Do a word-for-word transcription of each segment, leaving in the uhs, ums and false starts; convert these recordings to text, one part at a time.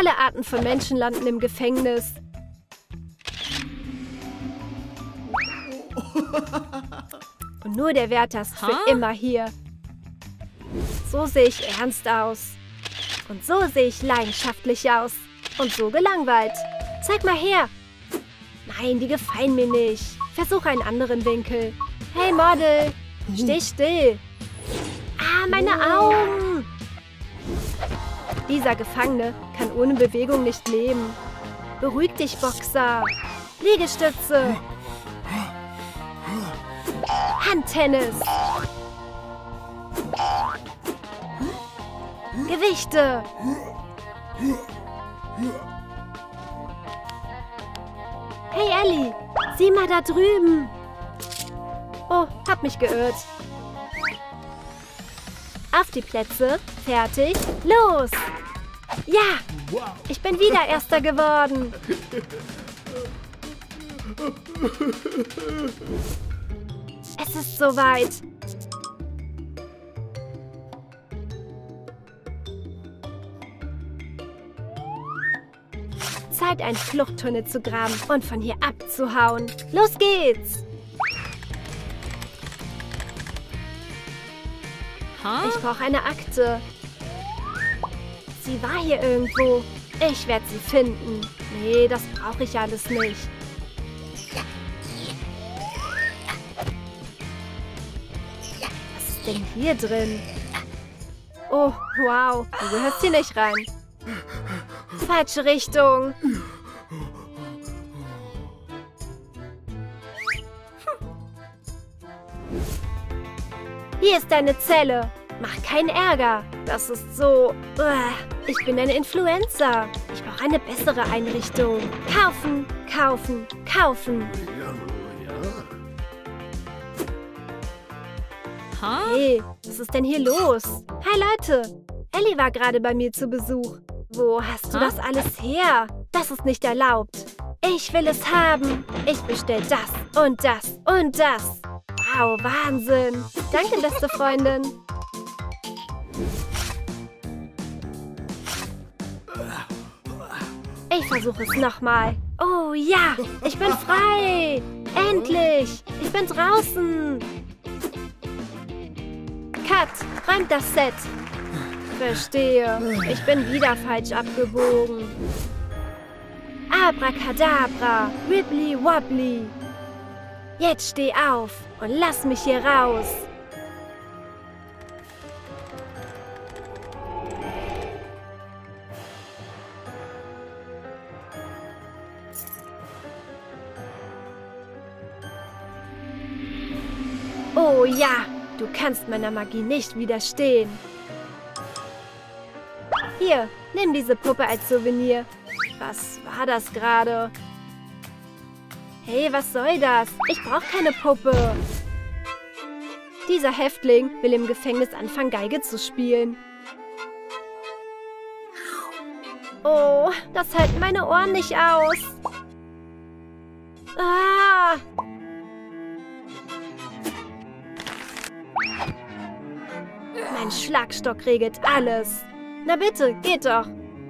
Alle Arten von Menschen landen im Gefängnis. Und nur der Wärter ist für Huh? immer hier. So sehe ich ernst aus. Und so sehe ich leidenschaftlich aus. Und so gelangweilt. Zeig mal her. Nein, die gefallen mir nicht. Versuch einen anderen Winkel. Hey, Model. Steh still. Ah, meine Augen. Dieser Gefangene kann ohne Bewegung nicht leben. Beruhig dich, Boxer. Liegestütze. Handtennis. Gewichte. Hey, Ellie. Sieh mal da drüben. Oh, hab mich geirrt. Auf die Plätze. Fertig. Los. Ja. Ich bin wieder Erster geworden. Es ist soweit. Zeit, einen Fluchttunnel zu graben und von hier abzuhauen. Los geht's! Huh? Ich brauche eine Akte. Sie war hier irgendwo. Ich werde sie finden. Nee, das brauche ich alles nicht. Was ist denn hier drin? Oh, wow. Du gehörst hier nicht rein. Falsche Richtung. Hier ist deine Zelle. Mach keinen Ärger. Das ist so... Uah. Ich bin ein Influencer. Ich brauche eine bessere Einrichtung. Kaufen, kaufen, kaufen. Huh? Hey, was ist denn hier los? Hi Leute, Ellie war gerade bei mir zu Besuch. Wo hast du Huh? das alles her? Das ist nicht erlaubt. Ich will es haben. Ich bestell das und das und das. Wow, Wahnsinn. Danke, beste Freundin. Ich versuche es nochmal. Oh ja, ich bin frei. Endlich. Ich bin draußen. Cut, räumt das Set. Verstehe. Ich bin wieder falsch abgebogen. Abracadabra, Wibbly Wobbly. Jetzt steh auf und lass mich hier raus. Oh ja, du kannst meiner Magie nicht widerstehen. Hier, nimm diese Puppe als Souvenir. Was war das gerade? Hey, was soll das? Ich brauche keine Puppe. Dieser Häftling will im Gefängnis anfangen, Geige zu spielen. Oh, das halten meine Ohren nicht aus. Ah! Mein Schlagstock regelt alles. Na bitte, geht doch.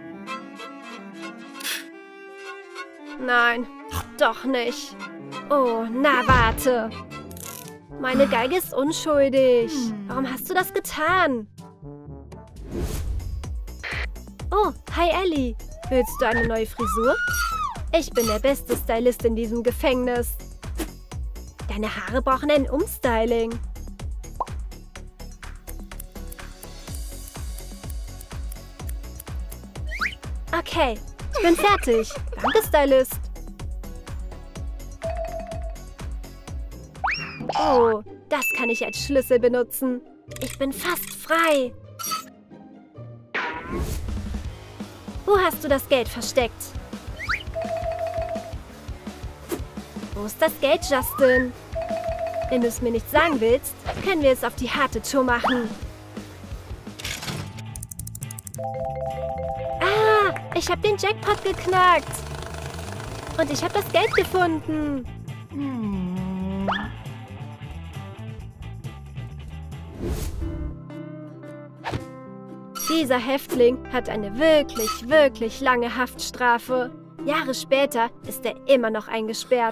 Nein, doch nicht. Oh, na warte. Meine Geige ist unschuldig. Warum hast du das getan? Oh, hi Ellie. Willst du eine neue Frisur? Ich bin der beste Stylist in diesem Gefängnis. Deine Haare brauchen ein Umstyling. Okay, ich bin fertig. Danke, Stylist. Oh, das kann ich als Schlüssel benutzen. Ich bin fast frei. Wo hast du das Geld versteckt? Wo ist das Geld, Justin? Wenn du es mir nicht sagen willst, können wir es auf die harte Tour machen. Ah, ich habe den Jackpot geknackt. Und ich habe das Geld gefunden. Dieser Häftling hat eine wirklich, wirklich lange Haftstrafe. Jahre später ist er immer noch eingesperrt.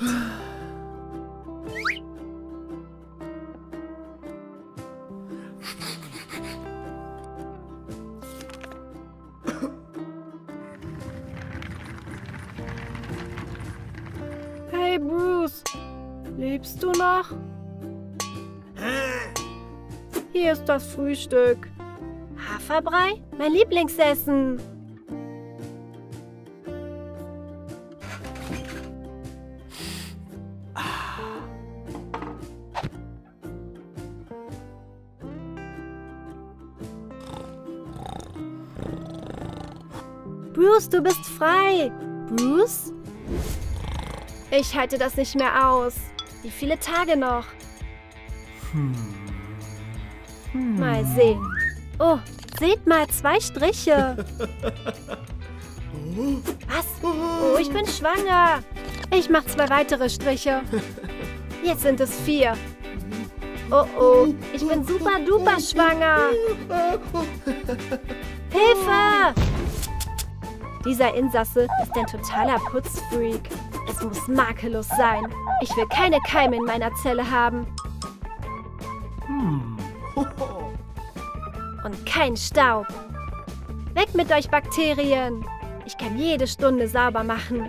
Hey Bruce, lebst du noch? Hier ist das Frühstück. Haferbrei? Mein Lieblingsessen. Bruce, du bist frei. Bruce? Ich halte das nicht mehr aus. Wie viele Tage noch? Mal sehen. Oh, seht mal, zwei Striche. Was? Oh, ich bin schwanger. Ich mache zwei weitere Striche. Jetzt sind es vier. Oh, oh, ich bin super duper schwanger. Hilfe! Dieser Insasse ist ein totaler Putzfreak. Es muss makellos sein. Ich will keine Keime in meiner Zelle haben. Und kein Staub. Weg mit euch, Bakterien. Ich kann jede Stunde sauber machen.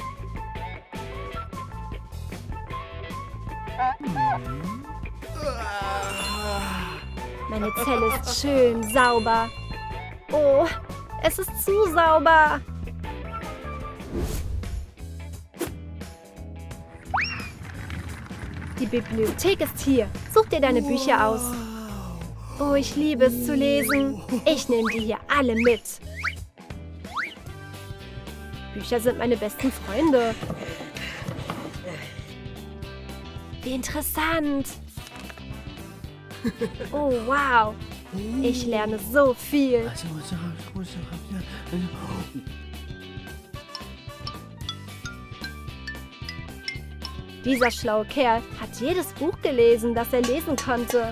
Meine Zelle ist schön sauber. Oh, es ist zu sauber. Die Bibliothek ist hier. Such dir deine Bücher aus. Oh, ich liebe es zu lesen. Ich nehme die hier alle mit. Bücher sind meine besten Freunde. Wie interessant. Oh, wow. Ich lerne so viel. Dieser schlaue Kerl hat jedes Buch gelesen, das er lesen konnte.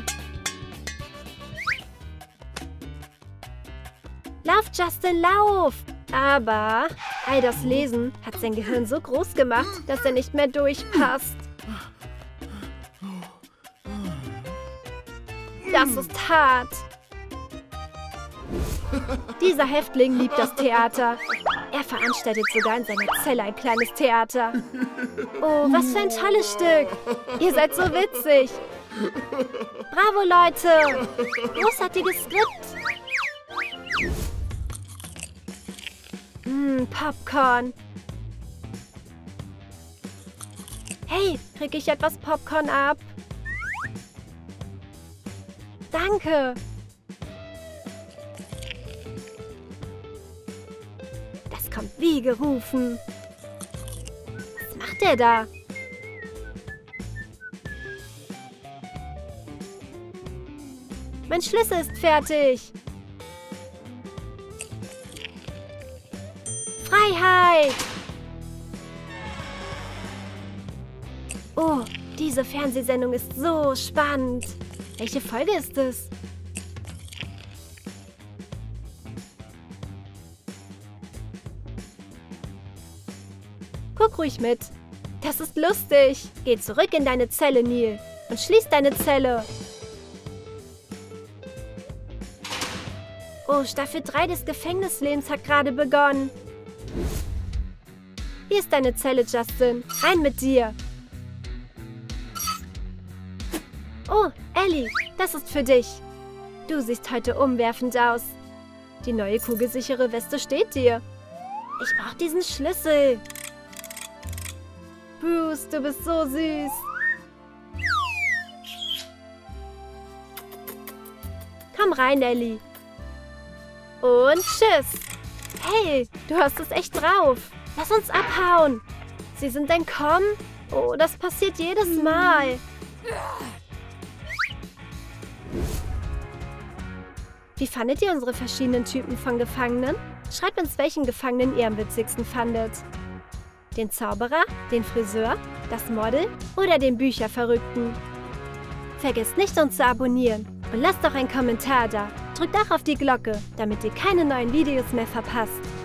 Lauf, Justin, lauf! Aber all das Lesen hat sein Gehirn so groß gemacht, dass er nicht mehr durchpasst. Das ist hart. Dieser Häftling liebt das Theater. Er veranstaltet sogar in seiner Zelle ein kleines Theater. Oh, was für ein tolles Stück. Ihr seid so witzig. Bravo, Leute. Großartiges Skript. Mmm, Popcorn. Hey, krieg ich etwas Popcorn ab? Danke. Das kommt wie gerufen. Was macht der da? Mein Schlüssel ist fertig. Freiheit! Oh, diese Fernsehsendung ist so spannend. Welche Folge ist es? Guck ruhig mit. Das ist lustig. Geh zurück in deine Zelle, Neil. Und schließ deine Zelle. Oh, Staffel drei des Gefängnislebens hat gerade begonnen. Hier ist deine Zelle, Justin. Rein mit dir. Oh, Ellie, das ist für dich. Du siehst heute umwerfend aus. Die neue kugelsichere Weste steht dir. Ich brauche diesen Schlüssel. Bruce, du bist so süß. Komm rein, Ellie. Und tschüss. Hey, du hast es echt drauf. Lass uns abhauen. Sie sind entkommen? Oh, das passiert jedes Mal. Wie fandet ihr unsere verschiedenen Typen von Gefangenen? Schreibt uns, welchen Gefangenen ihr am witzigsten fandet. Den Zauberer, den Friseur, das Model oder den Bücherverrückten? Vergesst nicht, uns zu abonnieren und lasst doch einen Kommentar da. Drückt auch auf die Glocke, damit ihr keine neuen Videos mehr verpasst.